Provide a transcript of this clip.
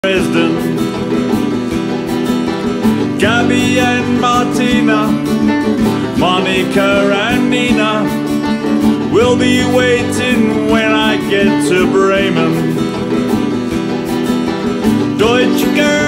Dresden. Gabby and Martina, Monica and Nina will be waiting when I get to Bremen. Deutsche girl